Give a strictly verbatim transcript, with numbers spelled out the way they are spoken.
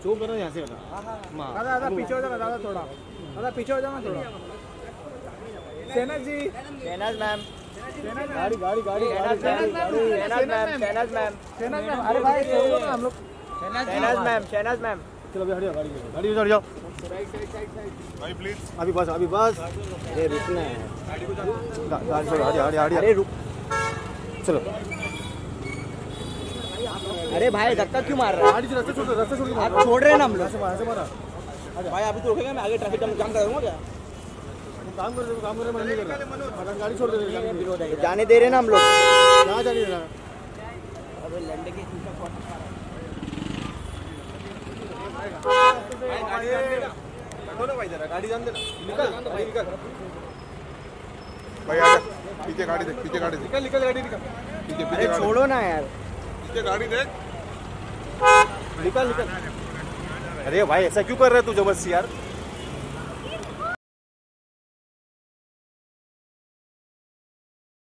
Show करो यहाँ से बेटा। दादा दादा पीछे हो जाना दादा थोड़ा, दादा पीछे हो जाना थोड़ा। शहनाज जी, शहनाज मैम, गाड़ी गाड़ी गाड़ी Shahnaz ma'am, Shahnaz ma'am, Shahnaz ma'am, अरे भाई छोड़ो ना हम लोग। शहनाज मैम, शहनाज मैम, चलो अभी हटियो, गाड़ी गाड़ी में चढ़ जाओ भाई प्लीज। अभी बस अभी बस, अरे रुकना है, गाड़ी छोड़ो, हटियो हटियो हटियो, अरे रुक, चलो। अरे भाई धक्का क्यों मार रहा है? गाड़ी रास्ते छोड़, रास्ते छोड़, आप छोड़ रहे हैं ना हम लोग। ऐसे मारा भाई अभी तो रुकेगा, मैं आगे ट्रैफिक जाम जाम करूँगा क्या? काम कर काम कर रहे नहीं कर रहा, गाड़ी छोड़ दे। जाने दे रहे ना हम लोग, कहाँ जाने देना? अबे लंडे के गाड़ी जान देना, निकल भाई निकल भाई आजा, पीछे गाड़ी देख, पीछे गाड़ी देख, निकल निकल गाड़ी निकल, पीछे अरे पीछे गाड़ी, छोड़ो ना यार, पीछे गाड़ी देख, निकल निकल। अरे भाई ऐसा क्यों कर रहे तू जबरदस्ती यार?